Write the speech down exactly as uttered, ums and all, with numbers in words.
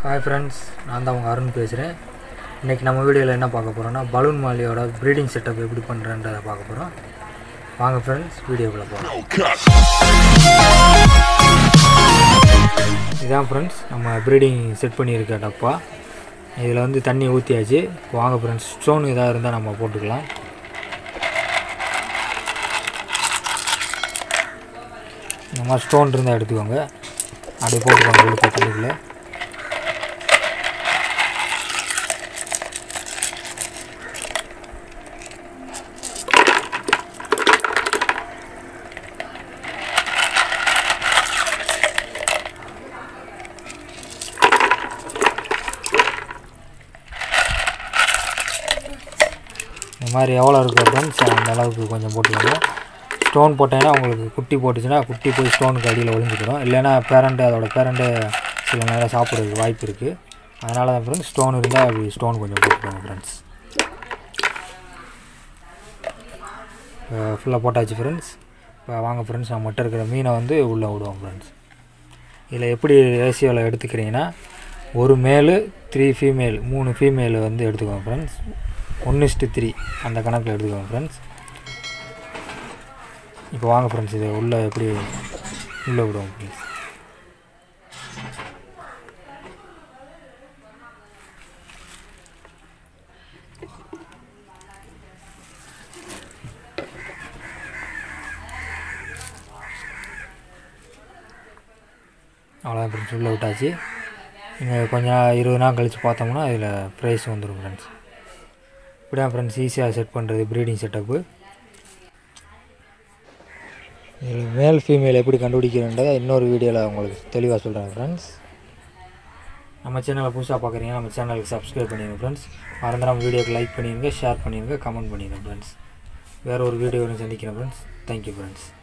Hi friends, நான் தான் உங்கள் அருண் பேசுகிறேன். இன்றைக்கி நம்ம வீடியோவில் என்ன பார்க்க போகிறோன்னா, பலூன் மாலியோட ப்ரீடிங் செட்டப் எப்படி பண்ணுறேன்றதை பார்க்க போகிறோம். வாங்க ஃப்ரெண்ட்ஸ், வீடியோக்குள்ளே போகிறோம். இதுதான் ஃப்ரெண்ட்ஸ் நம்ம ப்ரீடிங் செட் பண்ணியிருக்க டப்பா. இதில் வந்து தண்ணி ஊற்றியாச்சு. வாங்க ஃப்ரெண்ட்ஸ், ஸ்டோன் எதாவது இருந்தால் நம்ம போட்டுக்கலாம். இந்த மாதிரி ஸ்டோன் இருந்தால் எடுத்துக்கோங்க, அப்படியே போட்டுக்கோங்க உள்ள தண்ணிக்குள்ளே. இந்த மாதிரி எவ்வளோ இருக்குது ஃப்ரெண்ட்ஸ், அந்த அளவுக்கு கொஞ்சம் போட்டுக்கோங்க. ஸ்டோன் போட்டேன்னா உங்களுக்கு குட்டி போட்டுச்சுன்னா குட்டி போய் ஸ்டோனுக்கு அடியில் ஒழிஞ்சிக்கிறோம். இல்லைன்னா பேரண்ட்டு அதோட பேரண்ட்டு சில நேரம் சாப்பிட்றதுக்கு வாய்ப்பு இருக்குது. அதனால தான் ஃப்ரெண்ட்ஸ் ஸ்டோன் இருந்தால் அப்படி ஸ்டோன் கொஞ்சம் போட்டுக்கோங்க ஃப்ரெண்ட்ஸ். ஃபுல்லாக போட்டாச்சு ஃப்ரெண்ட்ஸ். இப்போ வாங்க ஃப்ரெண்ட்ஸ், நம்ம மட்டும் இருக்கிற மீனை வந்து உள்ளே விடுவோம் ஃப்ரெண்ட்ஸ். இதில் எப்படி ரேஷியோவில் எடுத்துக்கிறீங்கன்னா, ஒரு மேலு த்ரீ ஃபீமேல் மூணு ஃபீமேல் வந்து எடுத்துக்கோங்க ஃப்ரெண்ட்ஸ். ஒன்று இஸ்ட்டு த்ரீ அந்த கணக்கில் எடுத்துக்கோங்க ஃப்ரெண்ட்ஸ். இப்போ வாங்க ஃப்ரெண்ட்ஸ், இதை உள்ளே எப்படி உள்ளே விடுவோம் ஃப்ரெண்ட்ஸ். அவ்வளோதான் ஃப்ரெண்ட்ஸ், உள்ளே விட்டாச்சு. இங்கே கொஞ்சம் இருபது நாள் கழித்து பார்த்தோம்னா இதில் ப்ரைஸ் வந்துடும் ஃப்ரெண்ட்ஸ். இப்படி தான் ஃப்ரெண்ட்ஸ் ஈஸியாக செட் பண்ணுறது ப்ரீடிங் செட்டப்பு. இதில் மேல் ஃபீமேல் எப்படி கண்டுபிடிக்கிறன்றதை இன்னொரு வீடியோவில் உங்களுக்கு தெளிவாக சொல்கிறேன் ஃப்ரெண்ட்ஸ். நம்ம சேனலை புதுசாக பார்க்குறீங்க, நம்ம சேனலுக்கு சப்ஸ்கிரைப் பண்ணிடுங்க ஃப்ரெண்ட்ஸ். மறந்துடாம வீடியோக்கு லைக் பண்ணிடுங்க, ஷேர் பண்ணிடுங்க, கமெண்ட் பண்ணிடுங்க ஃப்ரெண்ட்ஸ். வேறு ஒரு வீடியோவில் சந்திக்கிறேன் ஃப்ரெண்ட்ஸ். Thank you friends.